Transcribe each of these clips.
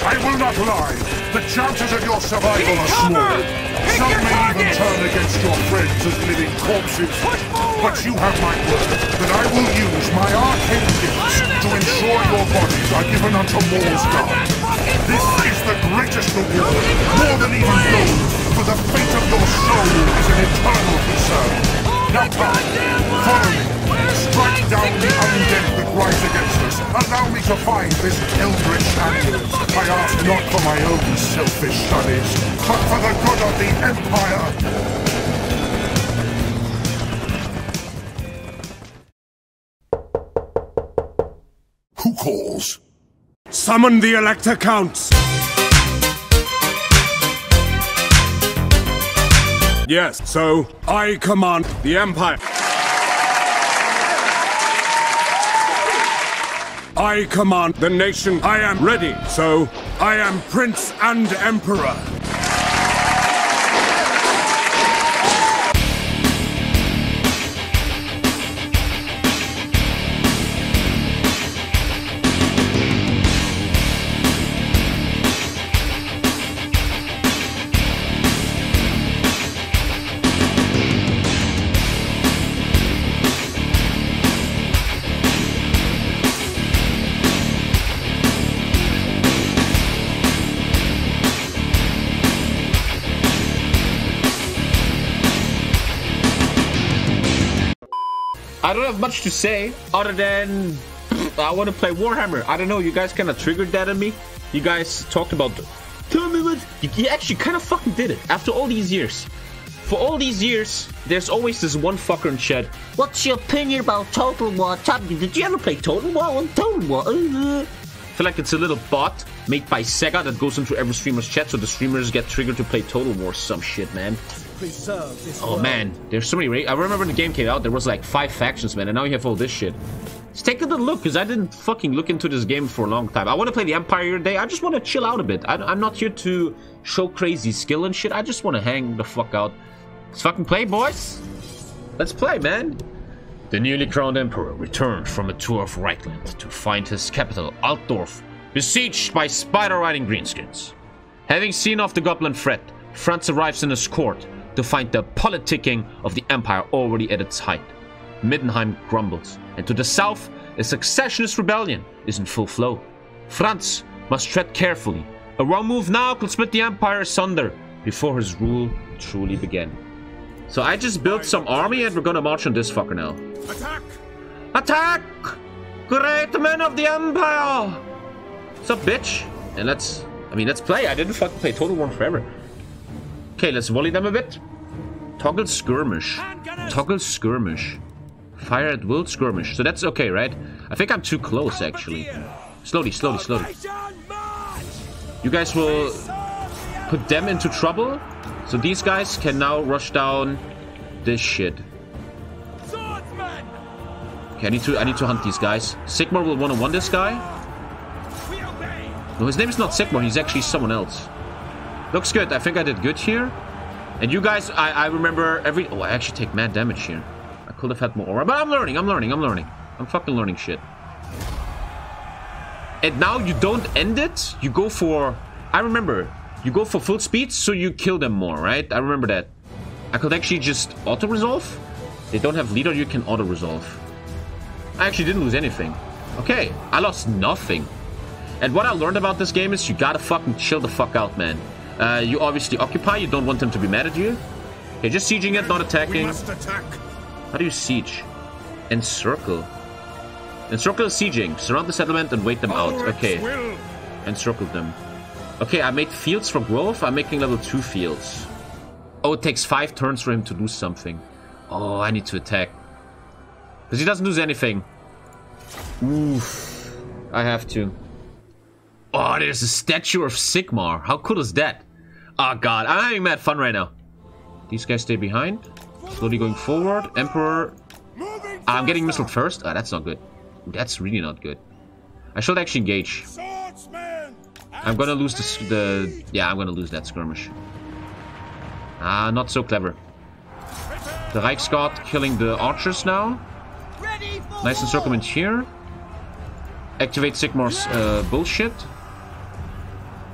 I will not lie. The chances of your survival are small. Some may even turn against your friends as living corpses. But you have my word that I will use my arcane gifts to ensure your bodies are given unto Mor's God. This is the greatest reward, more than even gold, for the fate of your soul is an eternal concern. Now come, follow me. Strike down the undead that rise against us. Allow me to find this eldritch amulet. I ask not for my own selfish studies, but for the good of the Empire. Who calls? Summon the Elector Counts! Yes, so I command the Empire. I command the nation. I am ready, so I am Prince and Emperor. I don't have much to say other than I want to play Warhammer. I don't know, you guys kind of triggered that in me. You guys talked about, tell me what, you actually kind of fucking did it after all these years. For all these years, there's always this one fucker in chat. What's your opinion about Total War? Did you ever play Total War on Total War? I feel like it's a little bot made by Sega that goes into every streamer's chat so the streamers get triggered to play Total War. Some shit, man. Oh man, there's so many. I remember when the game came out, there was like 5 factions, man, and now you have all this shit. Just take a good look, because I didn't fucking look into this game for a long time. I want to play the Empire today. I just want to chill out a bit. I'm not here to show crazy skill and shit. I just want to hang the fuck out. Let's fucking play, boys. Let's play, man. The newly crowned Emperor returned from a tour of Reichland to find his capital, Altdorf, besieged by spider-riding greenskins. Having seen off the Goblin threat, Franz arrives in his court to find the politicking of the Empire already at its height. Middenheim grumbles, and to the south, a successionist rebellion is in full flow. Franz must tread carefully. A wrong move now could split the Empire asunder before his rule truly began. So I just built some army and we're gonna march on this fucker now. Attack! Attack! Great men of the Empire! What's up, bitch? And let's play. I didn't fucking play Total War forever. Okay, let's volley them a bit. Toggle skirmish. Toggle skirmish. Fire at will skirmish. So that's okay, right? I think I'm too close, actually. Slowly, slowly, slowly. You guys will put them into trouble. So these guys can now rush down this shit. Okay, I need to hunt these guys. Sigmar will 1-on-1 this guy. No, his name is not Sigmar. He's actually someone else. Looks good. I think I did good here. And you guys, I remember every... Oh, I actually take mad damage here. I could have had more aura. But I'm learning. I'm fucking learning shit. And now you don't end it. You go for... I remember. You go for full speed, so you kill them more, right? I remember that. I could actually just auto-resolve. They don't have leader, you can auto-resolve. I actually didn't lose anything. Okay, I lost nothing. And what I learned about this game is you gotta fucking chill the fuck out, man. You obviously occupy, you don't want them to be mad at you. Okay, just sieging it, not attacking. We must attack. How do you siege? Encircle. Encircle is sieging. Surround the settlement and wait them out. Okay. Encircle them. Okay, I made fields for growth. I'm making level 2 fields. Oh, it takes 5 turns for him to do something. Oh, I need to attack. Because he doesn't lose anything. Oof. I have to. Oh, there's a statue of Sigmar. How cool is that? Oh, God. I'm having mad fun right now. These guys stay behind. Slowly going forward. Emperor. I'm getting missiled first. Ah, that's not good. That's really not good. I should actually engage. I'm gonna lose the... Yeah, I'm gonna lose that skirmish. Ah, not so clever. The Reichsguard killing the archers now. Nice encirclement here. Activate Sigmar's bullshit.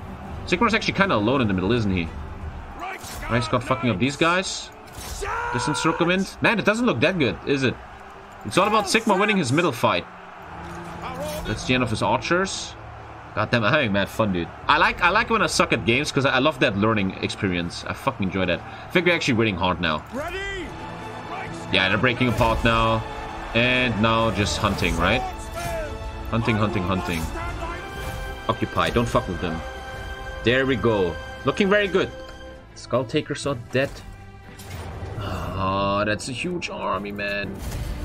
Sigmar's actually kind of alone in the middle, isn't he? Reichsgott fucking up these guys. Distant circlement. Man, it doesn't look that good, is it? It's all about Sigmar winning his middle fight. That's the end of his archers. God damn, I'm having mad fun, dude. I like when I suck at games because I love that learning experience. I fucking enjoy that. I think we're actually winning hard now. Yeah, they're breaking apart now. And now just hunting, right? Hunting, hunting, hunting. Occupy, don't fuck with them. There we go. Looking very good. Skull Takers are dead. Ah, that's a huge army, man.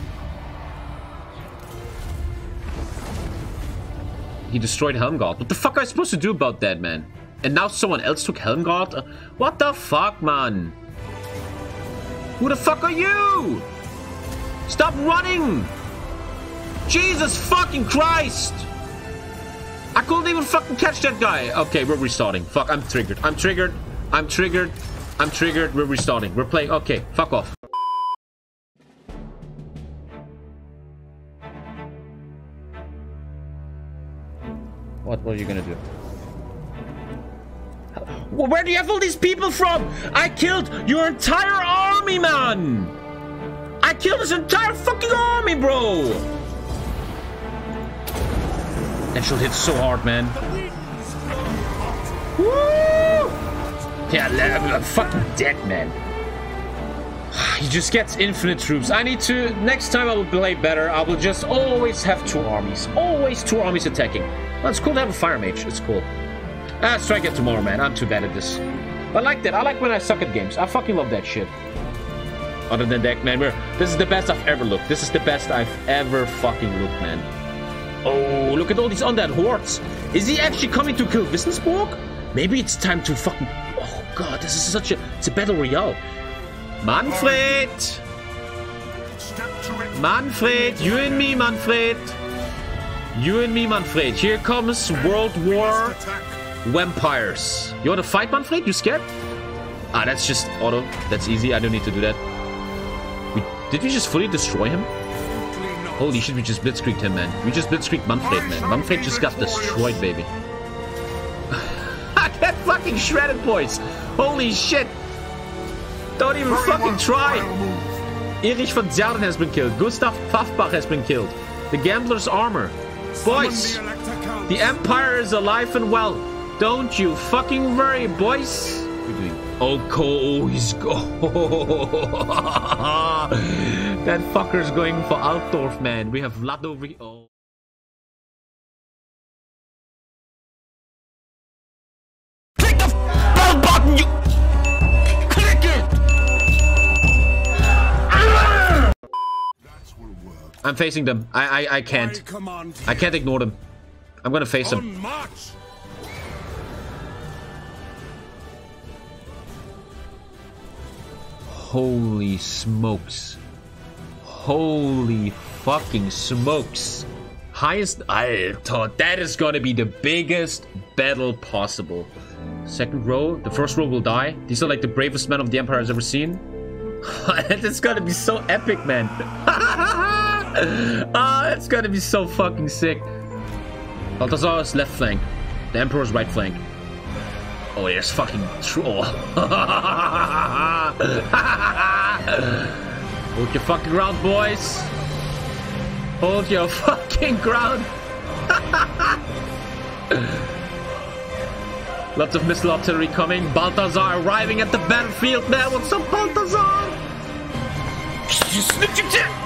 He destroyed Helmgard. What the fuck are I supposed to do about that, man? And now someone else took Helmgard? What the fuck, man? Who the fuck are you? Stop running! Jesus fucking Christ! I couldn't even fucking catch that guy. Okay, we're restarting. Fuck, I'm triggered. I'm triggered. I'm triggered. I'm triggered. We're restarting. We're playing. Okay, fuck off. What are you gonna do? Well, where do you have all these people from? I killed your entire army, man! I killed this entire fucking army, bro! That should hit so hard, man. Woo! Yeah, I'm fucking dead, man. He just gets infinite troops. I need to... Next time I will play better. I will just always have 2 armies. Always 2 armies attacking. Well, it's cool to have a fire mage. It's cool. Let's try again tomorrow, man. I'm too bad at this. I like that. I like when I suck at games. I fucking love that shit. Other than that, man, this is the best I've ever looked. This is the best I've ever fucking looked, man. Oh, look at all these undead hordes. Is he actually coming to kill Wissensburg? Maybe it's time to fucking... Oh, God, this is such a... It's a battle royale. Manfred! Manfred, you and me, Manfred. You and me, Manfred. Here comes World War Vampires. You want to fight, Manfred? You scared? Ah, that's just auto. That's easy. I don't need to do that. Did we just fully destroy him? Holy shit, we just blitzkrieged him, man. We just blitzkrieged Manfred, man. Manfred just got destroyed, baby. I got fucking shredded, boys. Holy shit. Don't even fucking try. Erich von Zerden has been killed. Gustav Pfaffbach has been killed. The Gambler's Armor. Boys, the Empire is alive and well. Don't you fucking worry, boys. What are you doing? Oh, Cole, he's go. That fucker's going for Altdorf, man. We have Vlad over here. Oh. Click the bell button, you. Click it. I'm facing them. I can't. I can't ignore them. I'm gonna face them. Holy smokes. Holy fucking smokes. Highest Alter. That is gonna be the biggest battle possible. Second row. The first row will die. These are like the bravest men of the Empire has ever seen. It's gonna be so epic, man. Ah, it's gonna be so fucking sick. Balthazar's left flank. The Emperor's right flank. Oh, there's fucking troll. Hold your fucking ground, boys. Hold your fucking ground. Lots of missile artillery coming. Balthazar arriving at the battlefield, man. What's up, Balthazar? You snitch your tip.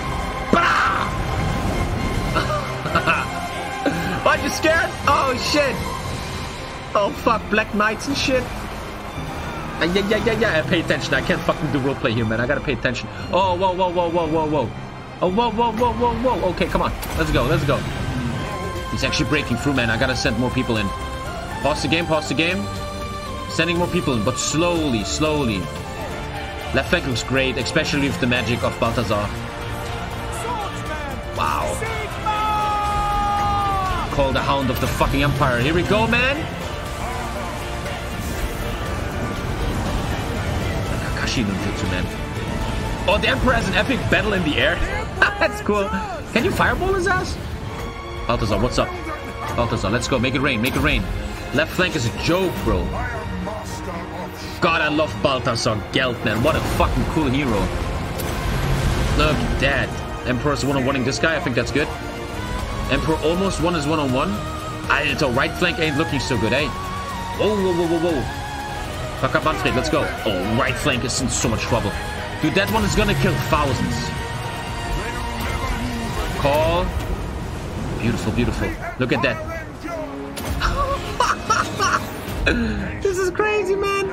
Are you scared? Oh shit! Oh fuck, Black Knights and shit. Yeah. Pay attention. I can't fucking do roleplay here, man. I gotta pay attention. Oh, whoa. Oh, whoa. Okay, come on. Let's go. He's actually breaking through, man. I gotta send more people in. Pause the game. Sending more people in, but slowly. Left flank looks great, especially with the magic of Balthazar. Wow. Call the Hound of the fucking Empire. Here we go, man. Kakashi Ninjutsu, man. Oh, the Emperor has an epic battle in the air. That's cool. Can you fireball his ass? Balthazar, what's up? Balthazar, let's go. Make it rain. Left flank is a joke, bro. I am master of... God, I love Balthasar Gelt, man. What a fucking cool hero. Look at that. Emperor's one-on-one-ing this guy. I think that's good. Emperor almost won his one-on-one. Alter, right flank ain't looking so good, eh? Whoa, whoa, whoa, whoa, whoa. Fuck up, Manfred. Let's go. Oh, right flank is in so much trouble. Dude, that one is gonna kill thousands. Call. Beautiful, beautiful. Look at that. This is crazy, man.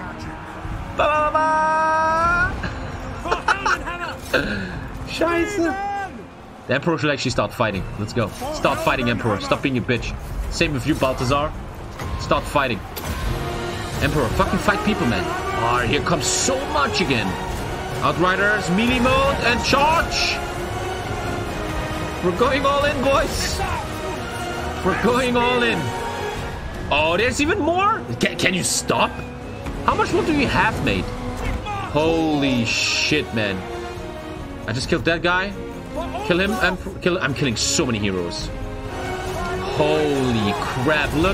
Scheiße. The Emperor should actually start fighting. Let's go. Start fighting, Emperor. Stop being a bitch. Same with you, Balthasar. Start fighting. Emperor, fucking fight people, man. Oh, here comes so much again. Outriders, melee mode, and charge. We're going all in, boys. We're going all in. Oh, there's even more? Can you stop? How much more do you have, mate? Holy shit, man. I just killed that guy. Kill him. I'm killing so many heroes. Holy crap, look.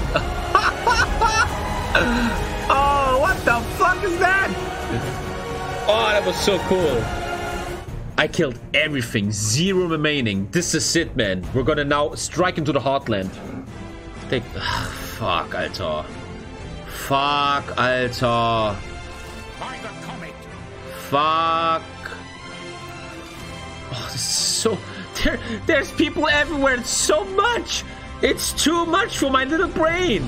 Oh, what the fuck is that? Oh, that was so cool. I killed everything. 0 remaining. This is it, man. We're gonna now strike into the heartland. Take... Fuck, Alter. Fuck, Alter. Fuck. Oh, this is so... There's people everywhere. It's so much. It's too much for my little brain.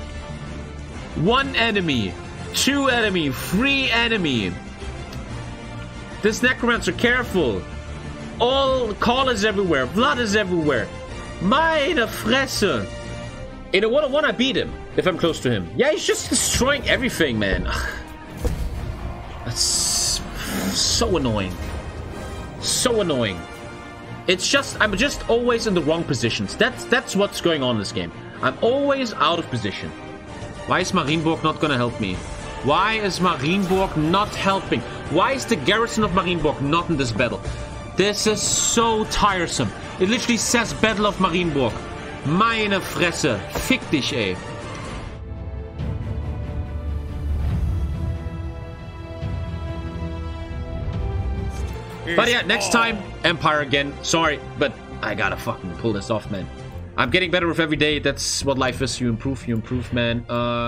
1 enemy. 2 enemy. 3 enemy. This necromancer, careful. All call is everywhere. Blood is everywhere. Meine Fresse. In a one-on-one, I beat him if I'm close to him. Yeah, he's just destroying everything, man. That's so annoying. So annoying. It's just, I'm just always in the wrong positions. That's what's going on in this game. I'm always out of position. Why is Marienburg not gonna help me? Why is Marienburg not helping? Why is the garrison of Marienburg not in this battle? This is so tiresome. It literally says Battle of Marienburg. Meine Fresse. Fick dich, ey. But yeah, next time, Empire again. Sorry, but I gotta fucking pull this off, man. I'm getting better with every day. That's what life is. You improve, man.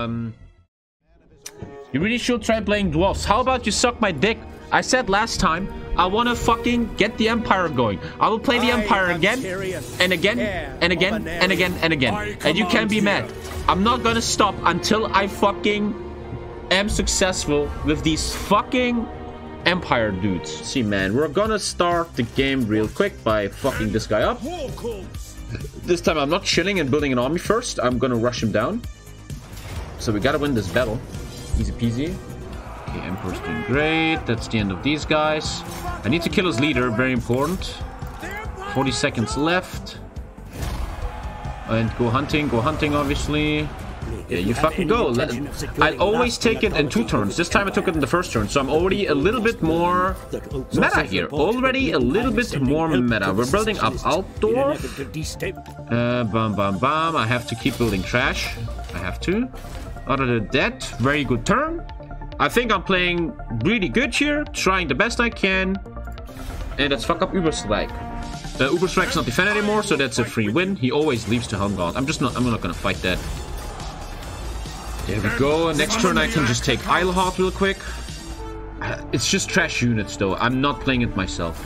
You really should try playing dwarves. How about you suck my dick? I said last time, I want to fucking get the Empire going. I will play the Empire again, and again, and again, and again, and again. And you can't be mad. I'm not gonna stop until I fucking am successful with these fucking Empire dudes. See, man, we're gonna start the game real quick by fucking this guy up. This time I'm not chilling and building an army first. I'm gonna rush him down. So we gotta win this battle. Easy peasy. Okay, Emperor's doing great. That's the end of these guys. I need to kill his leader, very important. 40 seconds left. And go hunting, obviously. Yeah, you fucking go. I always take it in 2 turns. This time I took it in the first turn, so I'm already a little bit more meta here. Already a little bit more meta. We're building up Altdorf. Bam, bam, bam. I have to keep building trash. I have to. Other than that, very good turn. I think I'm playing really good here, trying the best I can. And let's fuck up Uberstrike. Uberstrike's not defend anymore, so that's a free win. He always leaves to Helmgard. I'm not gonna fight that. There we go. Next turn I can just take Eilhart real quick. It's just trash units though. I'm not playing it myself.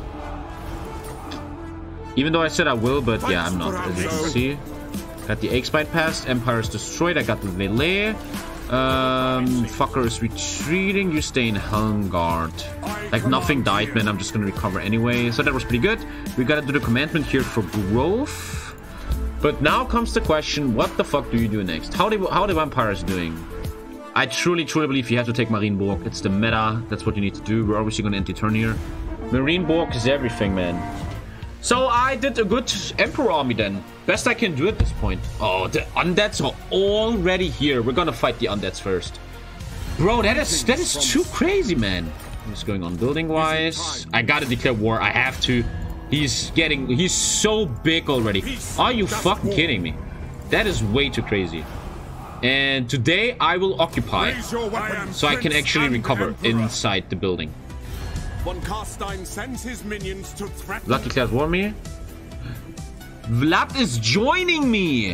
Even though I said I will, but yeah, I'm not, as you can see. Got the X-Bite passed. Empire is destroyed. I got the Velay. Fucker is retreating. You stay in Helmgard. Like nothing died, man. I'm just gonna recover anyway. So that was pretty good. We gotta do the commandment here for growth. But now comes the question, what the fuck do you do next? How the vampires doing? I truly believe you have to take Marienburg. It's the meta. That's what you need to do. We're obviously going to anti-turn here. Marienburg is everything, man. So I did a good Emperor army then. Best I can do at this point. Oh, the undeads are already here. We're going to fight the undeads first. Bro, that is too crazy, man. What's going on building-wise? I got to declare war. I have to. He's so big already. Are you fucking kidding me? That is way too crazy. And today I will occupy, Raise your weapons, so I can Prince actually and recover Emperor. inside the building. Von Karstein sends his minions to threaten. Vlad declares war me. Vlad is joining me.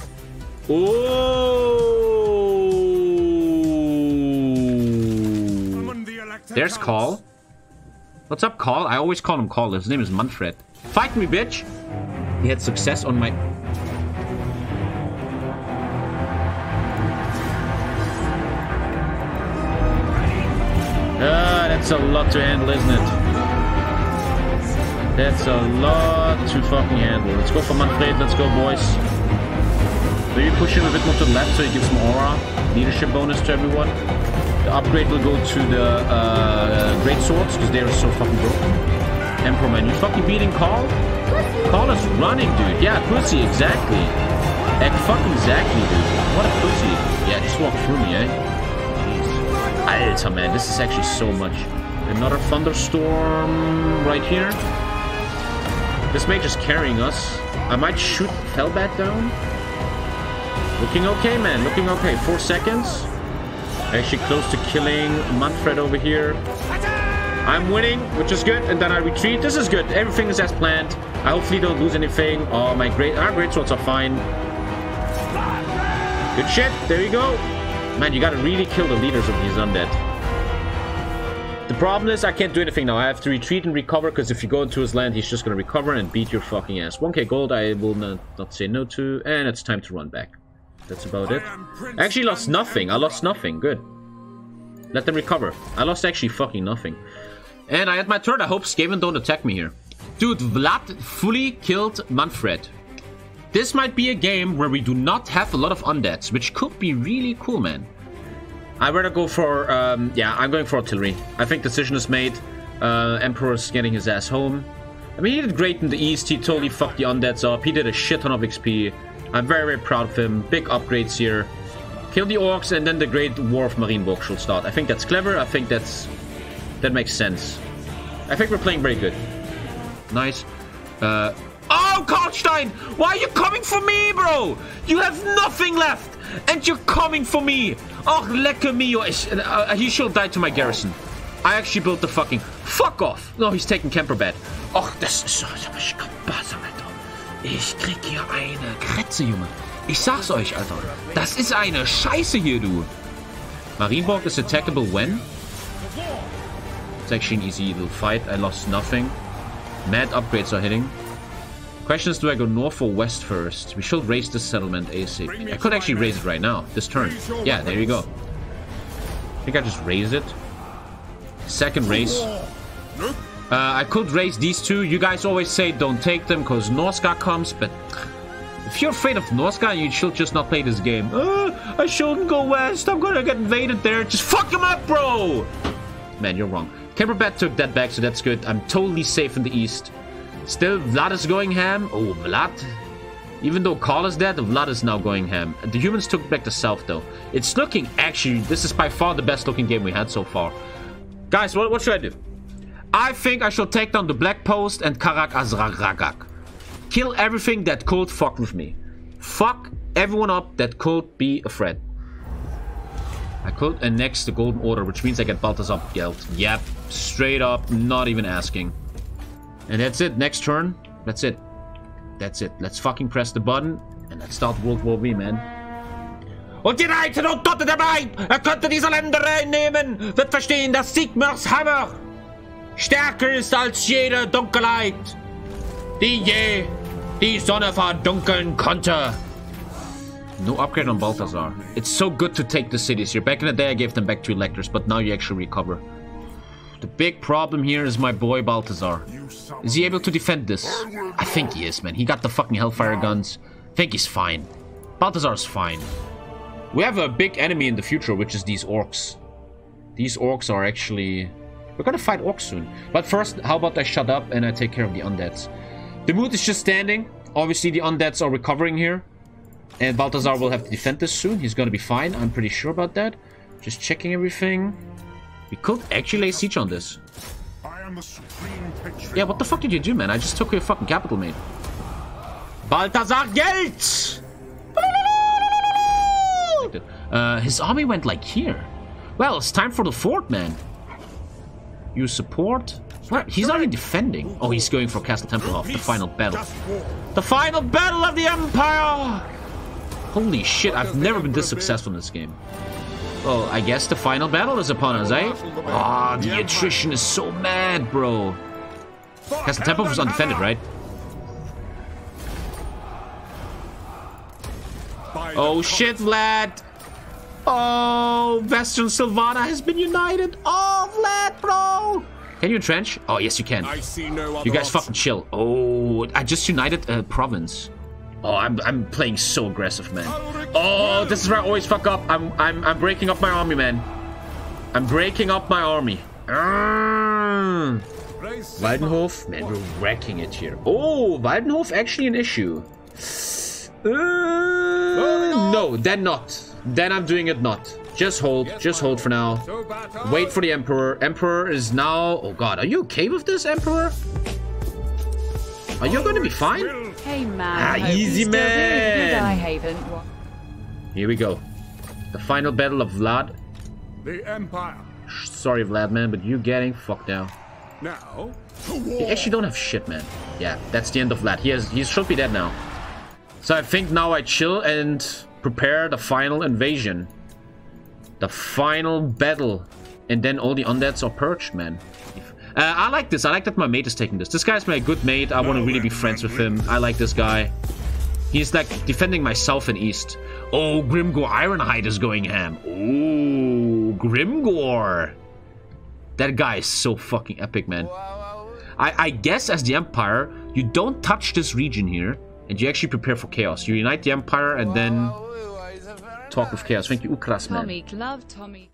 Oh. Summon the elected There's house. Call. What's up, Call? I always call him Call. His name is Manfred. Fight me, bitch. He had success on my... That's a lot to handle, isn't it? That's a lot to fucking handle. Let's go for Manfred. Let's go, boys. Maybe push him a bit more to the left so he gives some aura. Leadership bonus to everyone. The upgrade will go to the great swords because they are so fucking broken. Emperor, man, you fucking beating Call? Call is running, dude. Yeah, pussy, exactly. Fucking exactly, dude. What a pussy. Yeah, just walk through me, eh? Alter, man, this is actually so much. Another thunderstorm right here. This mage is carrying us. I might shoot Hellbat down. Looking okay, man. Looking okay. 4 seconds. Actually close to killing Manfred over here. I'm winning, which is good. And then I retreat. This is good. Everything is as planned. I hopefully don't lose anything. Oh, our great swords are fine. Good shit. There you go. Man, you gotta really kill the leaders of these undead. The problem is I can't do anything now. I have to retreat and recover, because if you go into his land, he's just gonna recover and beat your fucking ass. 1k gold I will not say no to, and it's time to run back. That's about it. I actually lost nothing. I lost nothing. Good. Let them recover. I lost actually fucking nothing. And I had my turn. I hope Skaven don't attack me here. Dude, Vlad fully killed Manfred. This might be a game where we do not have a lot of undeads, which could be really cool, man. I'd rather go for, yeah, I'm going for artillery. I think decision is made. Emperor's getting his ass home. I mean, he did great in the east. He totally fucked the undeads up. He did a shit ton of XP. I'm very, very proud of him. Big upgrades here. Kill the orcs, and then the Great War of Marienburg should start. I think that's clever. I think that makes sense. I think we're playing very good. Nice. Oh, Karlstein! Why are you coming for me, bro? You have nothing left, and you're coming for me. Oh, lecker mio. He should die to my garrison. I actually built the fucking... Fuck off. No, he's taking Kemperbad. Och, das ist so... Spaß, Alter. Ich krieg hier eine Kretze, Junge. Ich sag's euch, Alter. Das ist eine Scheiße hier, du. Marienburg is attackable when? It's actually an easy little fight. I lost nothing. Mad upgrades are hitting. Question is, do I go north or west first? We should raise this settlement ASAP. I could actually raise it right now, this turn. Yeah, there you go. I think I just raise it. Second raise. I could raise these two. You guys always say don't take them because Norsca comes, but if you're afraid of Norsca, you should just not play this game. I shouldn't go west. I'm gonna get invaded there. Just fuck him up, bro! Man, you're wrong. Kemperbad took that back, so that's good. I'm totally safe in the east. Still, Vlad is going ham. Oh, Vlad. Even though Karl is dead, Vlad is now going ham. The humans took back the south, though. It's looking, actually, this is by far the best looking game we had so far. Guys, what should I do? I think I should take down the Black Post and Karak Azragagak. Kill everything that could fuck with me. Fuck everyone up that could be a threat. I could annex the Golden Order, which means I get Balthasar Geld. Yep, straight up, not even asking. And that's it. Next turn. That's it. That's it. Let's fucking press the button and let's start World War V, man. Und die Reiter und Tote dabei! Könnte diese Ländereien nehmen! Wird verstehen, dass Sigmars Hammer stärker ist als jede Dunkelheit, die je die Sonne verdunkeln konnte. No upgrade on Balthasar. It's so good to take the cities here. Back in the day, I gave them back to electors, but now you actually recover. The big problem here is my boy Balthasar. Is he able to defend this? I think he is, man. He got the fucking Hellfire guns. I think he's fine. Balthasar's fine. We have a big enemy in the future, which is these orcs. These orcs are actually... We're gonna fight orcs soon. But first, how about I shut up and I take care of the undeads? The mood is just standing. Obviously, the undeads are recovering here. And Balthasar will have to defend this soon. He's gonna be fine. I'm pretty sure about that. Just checking everything. We could actually lay siege on this. I am the supreme patriot. Yeah, what the fuck did you do, man? I just took your fucking capital, mate. Balthasar Geld! Like His army went like here. Well, it's time for the fort, man. You support? What? He's not even defending. Oh, he's going for Castle Tempelhof, the final battle. The final battle of the Empire! Holy shit, I've never been this successful in this game. Well, I guess the final battle is upon us, eh? Ah, the attrition is so mad, bro. Castle Tempelhof is undefended, right? Oh shit, Vlad! Oh, Western Silvana has been united. Oh, Vlad, bro! Can you entrench? Oh, yes, you can. You guys fucking chill. Oh, I just united a province. Oh, I'm playing so aggressive, man. Oh, this is where I always fuck up. I'm breaking up my army, man. I'm breaking up my army. Waldenhof, man, we're wrecking it here. Oh, Waldenhof actually an issue. No, then not. Then I'm doing it not. Just hold for now. Wait for the Emperor. Emperor is now... Oh god, are you okay with this, Emperor? Are you gonna be fine? Hey man, easy man. Haven. Here we go. The final battle of Vlad. The Empire. Sorry, Vlad, man, but you're getting fucked now. Now, He actually don't have shit, man. Yeah, that's the end of Vlad. He should be dead now. So I think now I chill and prepare the final invasion. The final battle. And then all the undeads are purged, man. I like this. I like that my mate is taking this. This guy's my good mate. I want to really be friends with him. I like this guy. He's like defending my south and east. Oh, Grimgor Ironhide is going ham. Oh, Grimgor. That guy is so fucking epic, man. I guess as the Empire, you don't touch this region here. And you actually prepare for chaos. You unite the Empire and then talk with chaos. Thank you, Ukras, man. Tommy, love Tommy.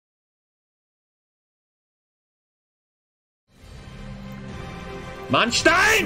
Manstein!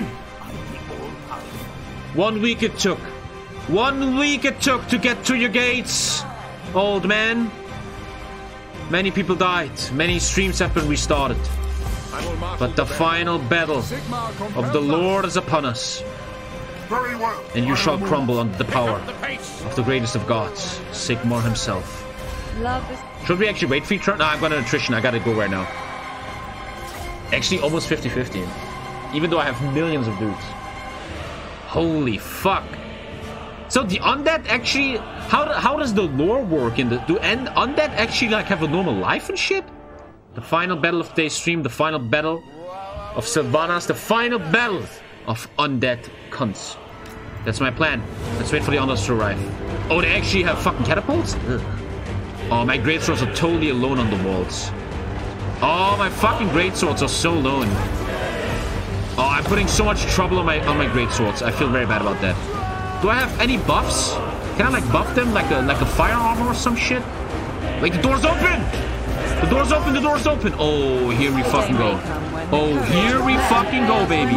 1 week it took. 1 week it took to get to your gates, old man. Many people died. Many streams have been restarted. But the final battle of the Lord is upon us. Very well. And you shall crumble under the power of the greatest of gods, Sigmar himself. Love is... Should we actually wait for each turn? No, I've got an attrition. I gotta go right now. Actually, almost 50-50. Even though I have millions of dudes. Holy fuck. So the undead actually... How does the lore work in the... Do undead actually like have a normal life and shit? The final battle of today's stream. The final battle of Sylvanas. The final battle of undead cunts. That's my plan. Let's wait for the undeads to arrive. Oh, they actually have fucking catapults? Ugh. Oh, my greatswords are totally alone on the walls. Oh, my fucking greatswords are so alone. Oh, I'm putting so much trouble on my greatswords. I feel very bad about that. Do I have any buffs? Can I like buff them like a fire armor or some shit? Like the door's open! The door's open, the door's open! Oh, here we fucking go. Oh, here we fucking go, baby.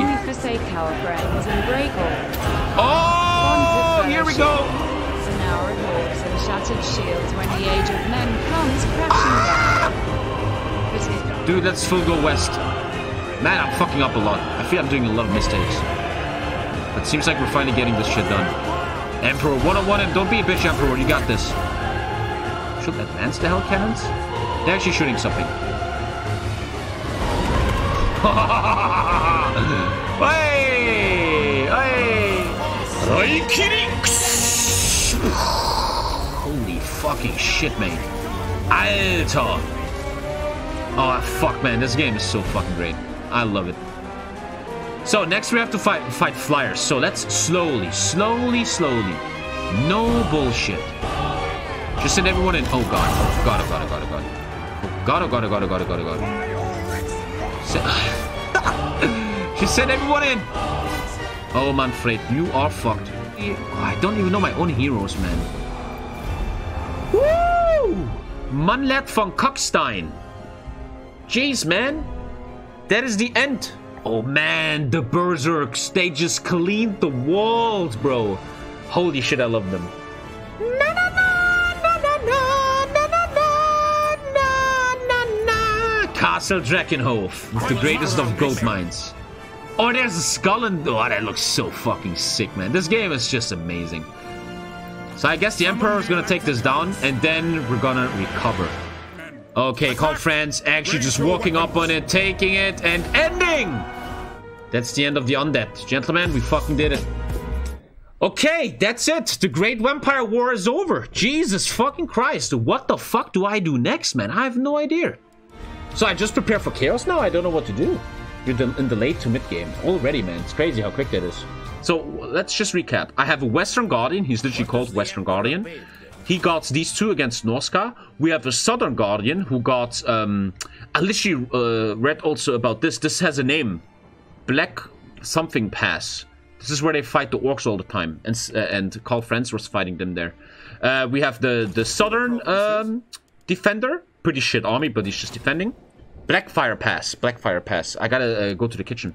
Oh, here we go! Shattered shields when the age of men comes crashing down. Dude, let's full go west. Man, I'm fucking up a lot. I feel I'm doing a lot of mistakes. But it seems like we're finally getting this shit done. Emperor, one-on-one him. Don't be a bitch, Emperor. You got this. Should advance the hell cannons? They're actually shooting something. Hey! Hey! Holy fucking shit, mate. Alter! Oh, fuck, man. This game is so fucking great. I love it. So, next we have to fight flyers. So, let's slowly. No bullshit. Just send everyone in. Oh, God. Oh, God. Oh, God. Oh, God. Oh, God. Oh, God. Oh, God. Oh, God. Oh, God. Oh, God. Oh, God. Just send everyone in. Oh, Manfred. You are fucked. Oh, I don't even know my own heroes, man. Woo! Manlet von Cockstein. Jeez, man. That is the end. Oh, man. The Berserks. They just cleaned the walls, bro. Holy shit, I love them. Castle Drakenhof. With the greatest of gold mines. Oh, there's a skull and... Oh, that looks so fucking sick, man. This game is just amazing. So I guess the Emperor is gonna take this down, and then we're gonna recover. Okay, called friends, actually just walking up on it, taking it, and ending! That's the end of the undead. Gentlemen, we fucking did it. Okay, that's it. The Great Vampire War is over. Jesus fucking Christ. What the fuck do I do next, man? I have no idea. So I just prepare for chaos now? I don't know what to do. You're in the late to mid game. Already, man. It's crazy how quick that is. So let's just recap. I have a Western Guardian. He's literally called Western Guardian. He got these two against Norsca. We have a Southern Guardian who got... I literally read also about this. This has a name. Black something Pass. This is where they fight the orcs all the time. And Carl Franz was fighting them there. We have the Southern Defender. Pretty shit army, but he's just defending. Blackfire Pass. Blackfire Pass. I gotta go to the kitchen.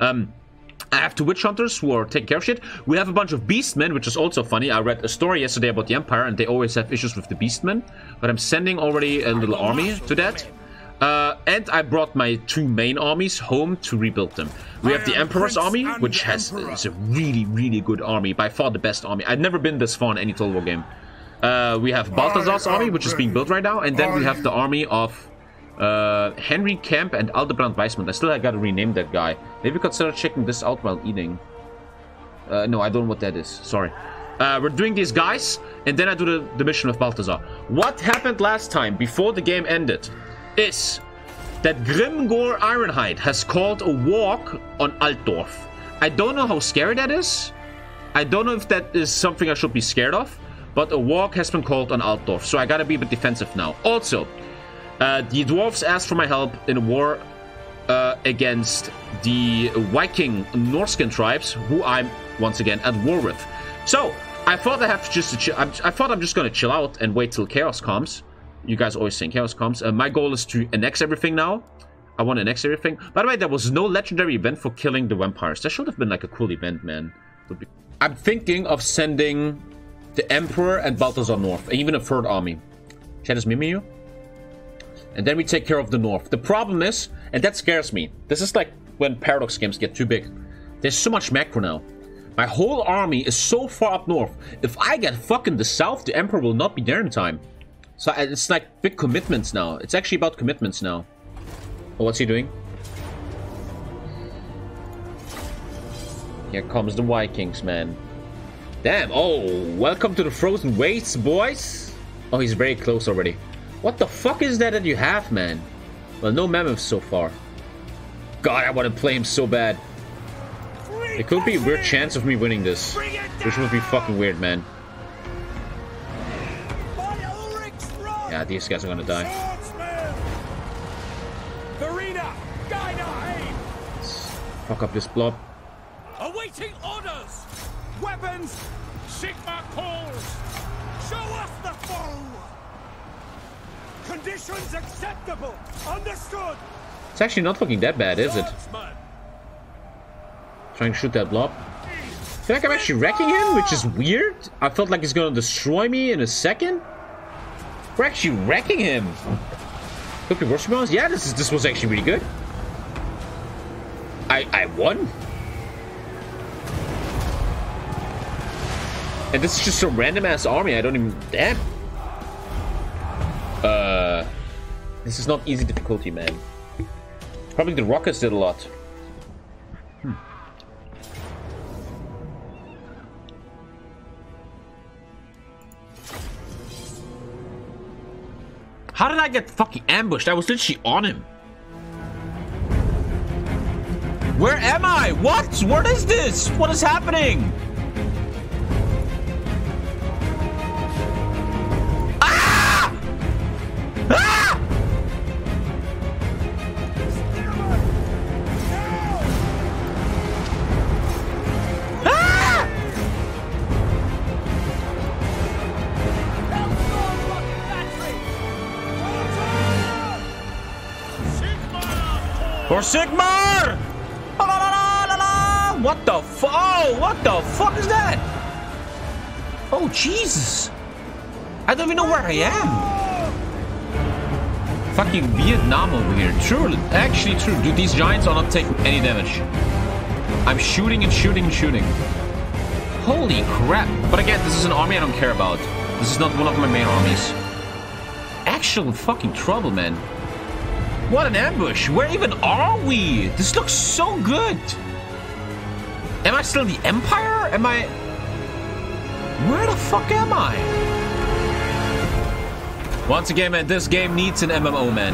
I have two witch hunters who are taking care of shit. We have a bunch of beastmen, which is also funny. I read a story yesterday about the Empire, and they always have issues with the beastmen. But I'm sending already a little army to that. And I brought my two main armies home to rebuild them. We have the Emperor's army, which is a really, really good army. By far the best army. I've never been this far in any Total War game. We have Balthazar's army, which is being built right now. And then we have the army of... Henry Kemp and Aldebrand Weissman. I still gotta rename that guy. Maybe consider checking this out while eating. No, I don't know what that is. Sorry. We're doing these guys, and then I do the mission with Balthazar. What happened last time, before the game ended, is that Grimgor Ironhide has called a walk on Altdorf. I don't know how scary that is. I don't know if that is something I should be scared of, but a walk has been called on Altdorf, so I gotta be a bit defensive now. Also, the dwarves asked for my help in a war against the Viking Norscan tribes, who I'm once again at war with. So I thought I have to just chill. I thought I'm just gonna chill out and wait till chaos comes. You guys always saying chaos comes. My goal is to annex everything now. I want to annex everything. By the way, there was no legendary event for killing the vampires. That should have been like a cool event, man. I'm thinking of sending the Emperor and Balthazar north, even a third army. Chat is Mimiu. And then we take care of the north. The problem is, and that scares me, this is like when Paradox games get too big. There's so much macro now. My whole army is so far up north. If I get fucking the south, the Emperor will not be there in time. So it's like big commitments now. It's actually about commitments now. Oh, what's he doing? Here comes the Vikings, man. Damn. Oh, welcome to the Frozen Wastes, boys. Oh, he's very close already. What the fuck is that you have, man? Well, no mammoths so far. God, I want to play him so bad. There could be a weird chance of me winning this. Which would be fucking weird, man. Yeah, these guys are gonna die. Let's fuck up this blob. Awaiting orders! Weapons! Sigma calls! Show us the foe! Conditions acceptable! Understood! It's actually not looking that bad, is it? Trying to shoot that blob. I feel like I'm actually wrecking him, which is weird. I felt like he's gonna destroy me in a second. We're actually wrecking him. Could be worse, to be honest. Yeah, this was actually really good. I won. And this is just a random ass army. I don't even... Damn. This is not easy difficulty, man. Probably the rockets did a lot. How did I get fucking ambushed? I was literally on him. Where am I? What? What is this? What is happening? Ah! Ah! For Sigmar! La, la, la, la, la. What the fuck? Oh, what the fuck is that? Oh, Jesus. I don't even know where I am. Fucking Vietnam over here. True, actually true. Dude, these giants are not taking any damage. I'm shooting and shooting and shooting. Holy crap. But again, this is an army I don't care about. This is not one of my main armies. Actual fucking trouble, man. What an ambush. Where even are we? This looks so good. Am I still the Empire? Am I... Where the fuck am I? Once again, man, this game needs an MMO, man.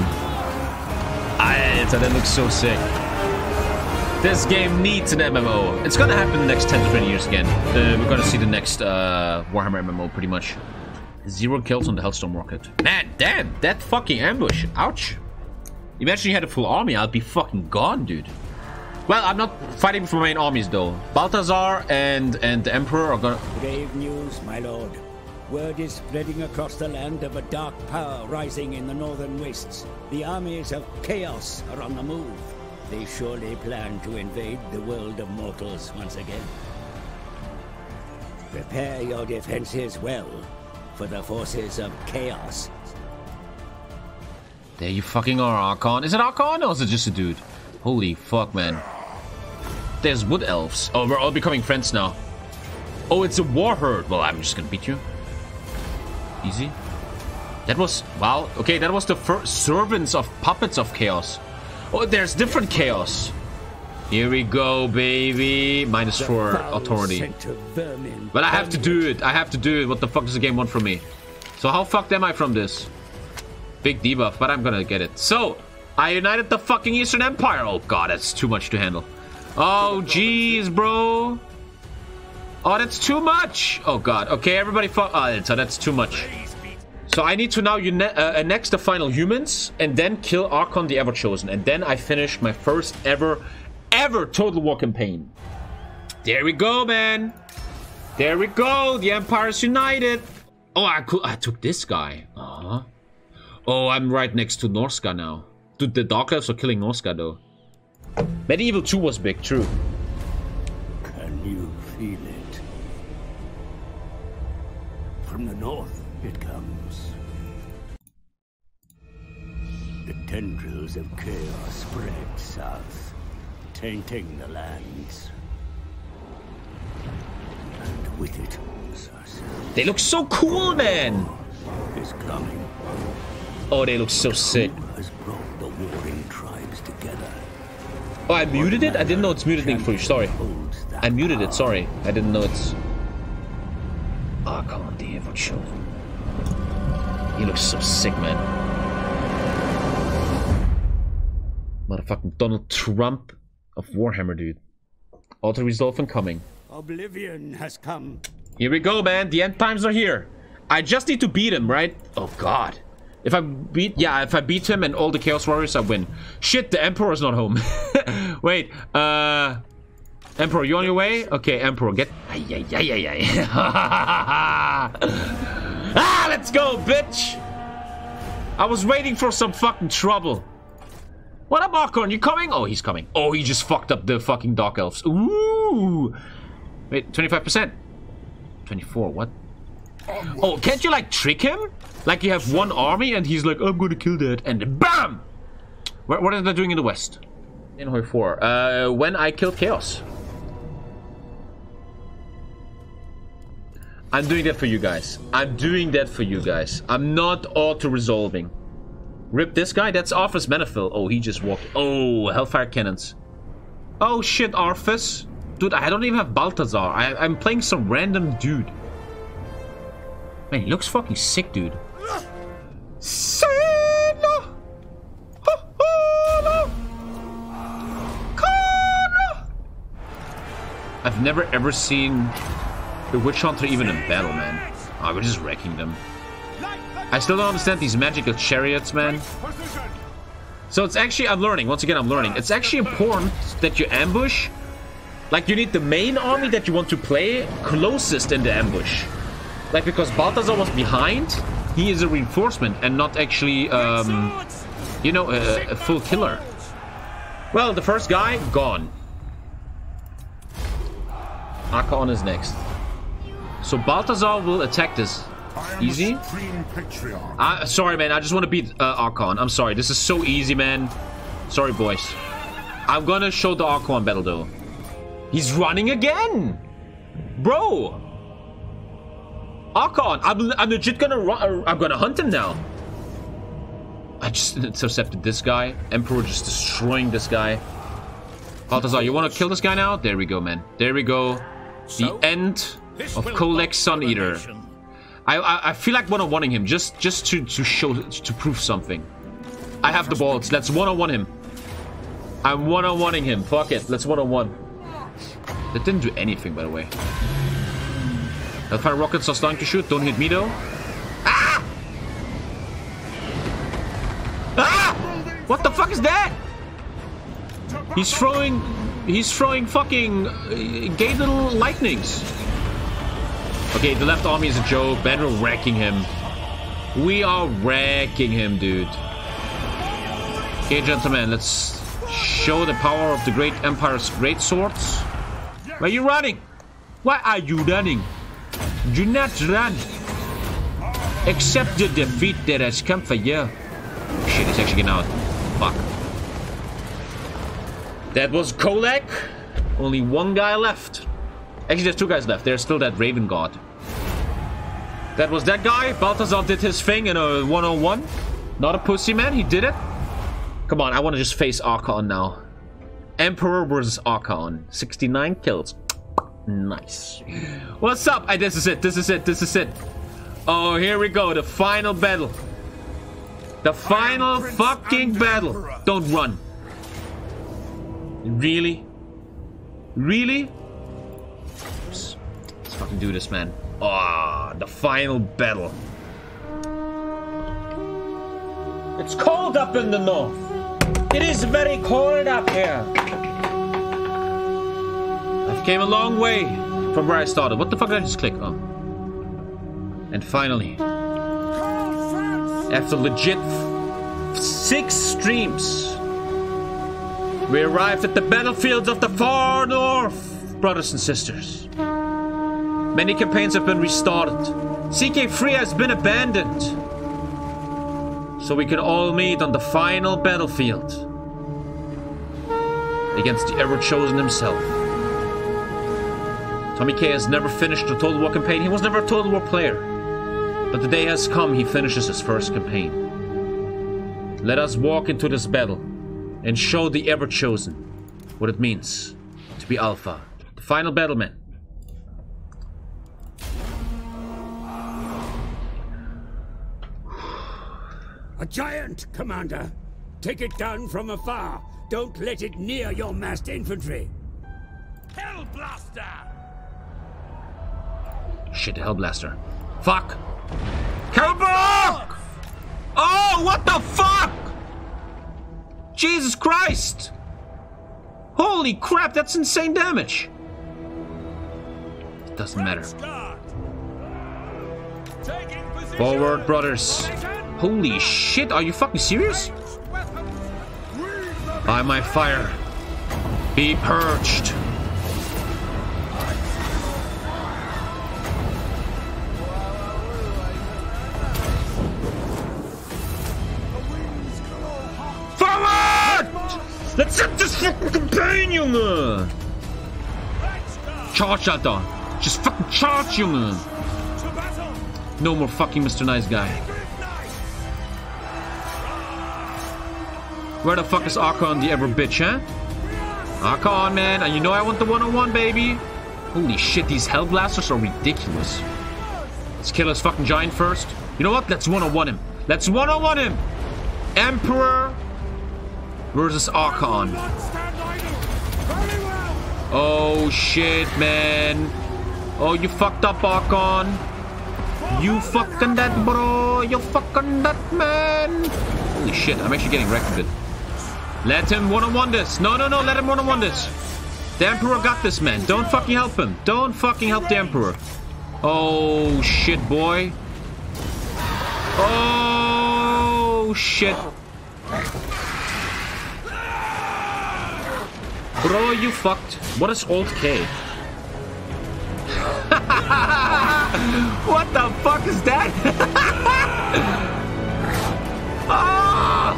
That looks so sick. This game needs an MMO. It's gonna happen in the next 10 to 20 years again. We're gonna see the next Warhammer MMO, pretty much. 0 kills on the Hellstorm rocket. Man, damn, that fucking ambush. Ouch. Imagine you had a full army, I'd be fucking gone, dude. Well, I'm not fighting for my main armies, though. Balthazar and the Emperor are gonna... Grave news, my lord. Word is spreading across the land of a dark power rising in the northern wastes. The armies of Chaos are on the move. They surely plan to invade the world of mortals once again. Prepare your defenses well for the forces of Chaos. There you fucking are, Archon. Is it Archon or is it just a dude? Holy fuck, man. There's wood elves. Oh, we're all becoming friends now. Oh, it's a war herd. Well, I'm just gonna beat you. Easy. That was... Wow. Okay, that was the first servants of puppets of Chaos. Oh, there's different Chaos. Here we go, baby. -4 authority. But I have to do it. I have to do it. What the fuck does the game want from me? So how fucked am I from this? Big debuff, but I'm gonna get it. So, I united the fucking Eastern Empire. Oh god, that's too much to handle. Oh, jeez, bro. Oh, that's too much. Oh god. Okay, everybody fuck. Oh, so that's too much. So I need to now annex the final humans and then kill Archon the Everchosen. And then I finish my first ever Total War campaign. There we go, man. There we go. The Empire's united. Oh, I took this guy. Oh, I'm right next to Norsca now. Dude, the Dark Elves are killing Norsca, though. Medieval 2 was big, true. Can you feel it? From the north, it comes. The tendrils of chaos spread south, tainting the lands. And with it, Sarsaparilla. They look so cool, man! Is coming. Oh, they look so sick. Has brought the warring tribes together. Oh, I muted it? I didn't know it's muted thing for you, sorry. I muted it, sorry. I didn't know it's... Archon the Everchosen. He looks so sick, man. Motherfucking Donald Trump of Warhammer, dude. Auto-resolve incoming. Oblivion has come. Here we go, man. The end times are here. I just need to beat him, right? Oh, God. If I beat him and all the Chaos Warriors, I win. Shit, the Emperor's not home. Wait, Emperor, you on your way? Okay, Emperor, get... Ah, let's go, bitch! I was waiting for some fucking trouble. What up, Archon? You coming? Oh, he's coming. Oh, he just fucked up the fucking Dark Elves. Ooh! Wait, 25%. 24, what? Oh, can't you, like, trick him? Like, you have one army, and he's like, I'm gonna kill that, and BAM! What are they doing in the west? In Hoi 4. When I killed Chaos. I'm doing that for you guys. I'm doing that for you guys. I'm not auto-resolving. Rip this guy? That's Arthas Menethil. Oh, he just walked. Oh, Hellfire Cannons. Oh, shit, Arthas. Dude, I don't even have Balthazar. I'm playing some random dude. Man, he looks fucking sick, dude. I've never ever seen the Witch Hunter even in battle, man. Oh, we're just wrecking them. I still don't understand these magical chariots, man. So it's actually, I'm learning. Once again, I'm learning. It's actually important that you ambush. Like, you need the main army that you want to play closest in the ambush. Like, because Balthazar was behind, he is a reinforcement and not actually, you know, a full killer. Well, the first guy, gone. Archon is next. So Balthazar will attack this. Easy? Sorry, man. I just want to beat Archon. I'm sorry. This is so easy, man. Sorry, boys. I'm gonna show the Archon battle, though. He's running again! Bro! Archon, I'm legit gonna run. I'm gonna hunt him now. I just intercepted this guy. Emperor just destroying this guy. Balthazar, you want to kill this guy now? There we go, man. There we go. The end of Kolek Sun Eater. I feel like one-on-oneing him just to prove something. I have the balls. Let's one-on-one him. I'm one-on-oneing him. Fuck it. Let's one-on-one. That didn't do anything, by the way. Hellfire rockets are starting to shoot. Don't hit me, though. Ah! Ah! What the fuck is that? He's throwing fucking gay little lightnings. Okay, the left army is a joke. Man, we're wrecking him. We are wrecking him, dude. Okay, gentlemen, let's show the power of the great Empire's great swords. Where are you running? Why are you running? Do not run. Accept the defeat that has come for you. Shit, he's actually getting out. Fuck. That was Kolek. Only one guy left. Actually, there's two guys left. There's still that Raven God. That was that guy. Balthazar did his thing in a one-on-one. Not a pussy, man. He did it. Come on, I want to just face Archon now. Emperor versus Archon. 69 kills. Nice. What's up? This is it. This is it. This is it. Oh, here we go. The final battle. The final fucking battle. Don't run. Really? Really? Let's fucking do this, man. Ah, the final battle. It's cold up in the north. It is very cold up here. I've came a long way from where I started. What the fuck did I just click on? And finally, after legit 6 streams, we arrived at the battlefields of the far north, brothers and sisters. Many campaigns have been restarted. CK3 has been abandoned. So we can all meet on the final battlefield against the ever-chosen himself. Tommy K has never finished a Total War campaign. He was never a Total War player. But the day has come he finishes his first campaign. Let us walk into this battle and show the ever-chosen what it means to be Alpha. The final battle, man. A giant, Commander. Take it down from afar. Don't let it near your massed infantry. Hellblaster! Shit, the Hellblaster. Fuck! Hellblaster! Oh, what the fuck? Jesus Christ! Holy crap, that's insane damage. It doesn't matter. Forward, brothers. Holy shit, are you fucking serious? By my fire, be purged. Forward! Let's set this fucking campaign, Junge! Charge, Alter. Just fucking charge, Junge. No more fucking Mr. Nice Guy. Where the fuck is Archon, the ever bitch, huh? Archon, man. And you know I want the one-on-one, baby. Holy shit, these Hellblasters are ridiculous. Let's kill his fucking giant first. You know what? Let's one-on-one him. Let's one-on-one him. Emperor versus Archon. Oh, shit, man. Oh, you fucked up, Archon. You fucking that, bro. You fucking that, man. Holy shit, I'm actually getting wrecked a bit. Let him one-on-one this. No, no, no, let him one-on-one this. The Emperor got this, man. Don't fucking help him. Don't fucking help the Emperor. Oh, shit, boy. Oh, shit. Bro, you fucked. What is Alt K? What the fuck is that? Ah!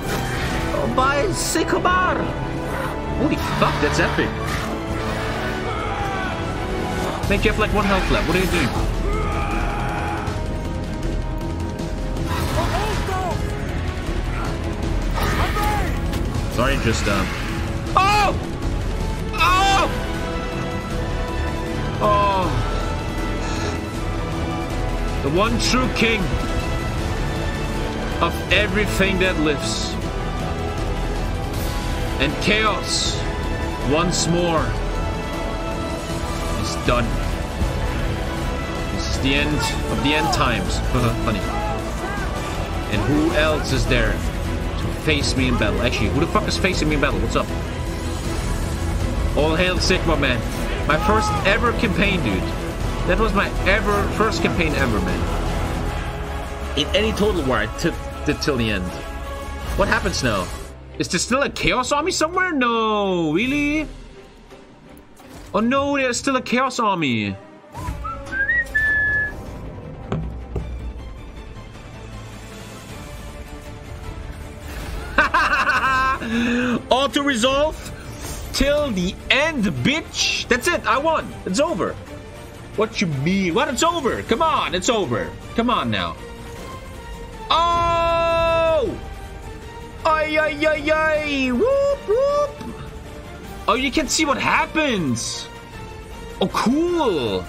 Oh my Sycamore! Holy fuck, that's epic. Mate, you have like 1 health left. What are you doing? Sorry, just Oh! Oh! Oh! The one true king of everything that lives. And chaos once more is done. This is the end of the end times. Funny. And who else is there to face me in battle? Actually, who the fuck is facing me in battle? What's up? All hail Sigma, man. My first ever campaign, dude. That was my first campaign ever, man. In any Total War, I did till the end. What happens now? Is there still a Chaos Army somewhere? No, really? Oh no, there's still a Chaos Army. Auto-resolve till the end, bitch. That's it, I won. It's over. What you mean? What? It's over. Come on, it's over. Come on now. Oh! Ay, ay, ay, ay. Whoop, whoop. Oh, you can see what happens. Oh, cool.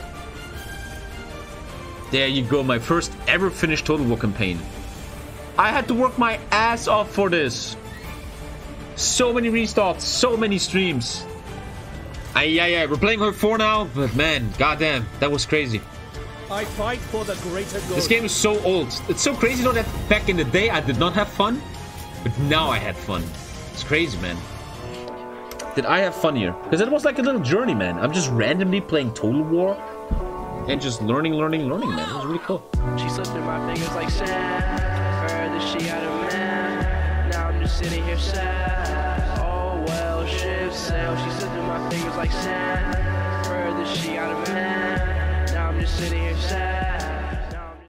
There you go. My first ever finished Total War campaign. I had to work my ass off for this. So many restarts. So many streams. Ay, ay, ay. We're playing her 4 now. But man, goddamn. That was crazy. I fight for the greater good. This game is so old. It's so crazy though that back in the day I did not have fun. But now I had fun. It's crazy, man. Did I have fun here? Because it was like a little journey, man. I'm just randomly playing Total War. And just learning, man. It was really cool. She slipped in my fingers like sand. Heard that she had a man. Now I'm just sitting here sad. Oh well, ship sail. She slipped in my fingers like sand. Heard that she got a man. Now I'm just sitting here sad.